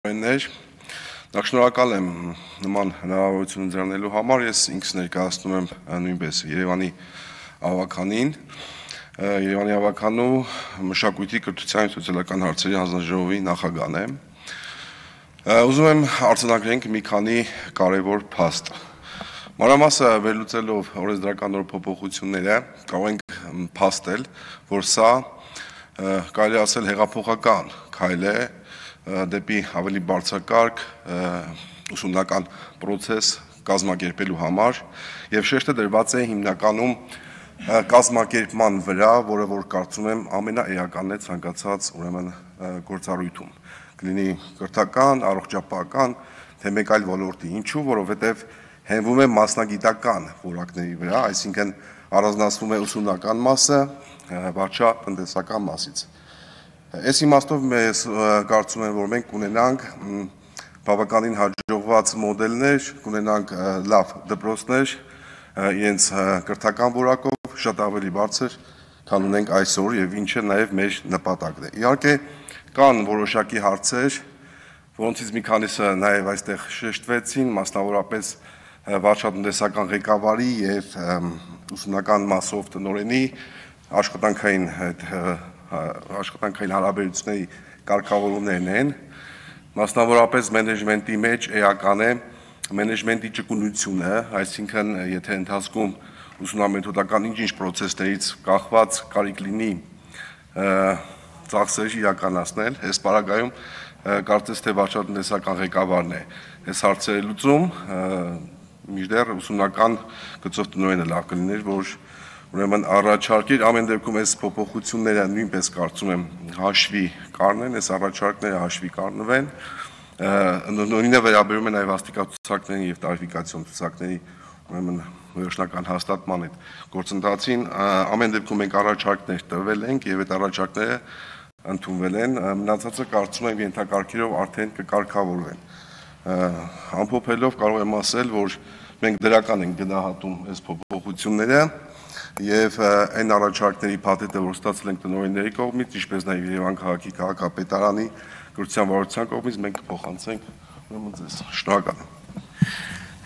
Նախ շնորհակալ եմ նման հնարավորություն ընձեռնելու համար, ես ինքս ներկայացնում եմ նույնպես Երևանի ավականին, Երևանի ավականու մշակույթի, կրթության և սոցիալական հարցերի հանձնաժողովի նախագահն եմ։ Ուզում եմ արձանագրենք մի քանի կարևոր փաստ։ Մանրամասը վերլուծելով օրենսդրական նոր փոփոխությունները կարող ենք փաստել, որ սա կարելի է ասել հեղափոխական քայլ է դեպի ավելի բարձրակարգ ուսումնական process կազմակերպելու համար եւ շեշտը դրված է հիմնականում կազմակերպման վրա, որը որ կարծում եմ ամենաէականն է ցանկացած ուրեմն գործառույթում։ Կլինի կրթական, առողջապահական, թե մեկ այլ ոլորտի։ Ինչու՞, որովհետեւ հենվում է մասնագիտական որակների վրա, այսինքն առանձնացվում է ուսումնական մասը վարչատնտեսական մասից։ Այս իմաստով ես կարծում եմ, որ մենք կունենանք բավականին հաջողված մոդելներ, կունենանք լավ դպրոցներ, իրենց կրթական որակով շատ ավելի բարձր, քան ունենք այսօր եւ ինչը նաեւ մեր նպատակն է։ Իհարկե կան որոշակի հարցեր, որոնցից մի քանիսը նաեւ այստեղ շեշտվեցին, մասնավորապես վարչատնտեսական ղեկավարի եւ ուսումնական մասով տնօրենի աշխատանքային հարաբերությունների կարգավորումներն են, մասնավորապես մենեջմենտի մեջ էական է մենեջմենտի ճկունությունը, այսինքն եթե ընթացքում ուսումնամեթոդական ինչ-ինչ process-ներից կախված կարիք լինի ծախսեր իրականացնել, այս պարագայում կարծես թե վարչատնտեսական ղեկավարն է այս հարցերը լուծում, մինչդեռ ուսումնական գծով տնօրենը լավ կլիներ, որ ուրեմն առաջարկեր, ամեն դեպքում այս փոփոխությունները նույնպես կարծում եմ հաշվի կառնեն, այս առաջարկները հաշվի կառնվեն, նույնը վերաբերում է նաև աստիճանացուցակների եւ տարիֆիկացիոն ցուցակների ուրեմն վերջնական հաստատման այդ գործընթացին, ամեն դեպքում մենք առաջարկներ տվել ենք եւ այդ առաջարկները ընդունվել են, մնացածը կարծում եմ ենթակարգերով արդեն կկարգավորվեն։ Ամփոփելով կարող եմ ասել, որ մենք դրական ենք գնահատում այս փոփոխությունները եւ այն առաջարկների փաթեթը, որ ստացել ենք տնօրենների կողմից, ինչպես նաեւ Երևան քաղաքի քաղաքապետարանի կրթության վարչության կողմից մենք կփոխանցենք ուրեմն ձեզ։ Շնորհակալ եմ։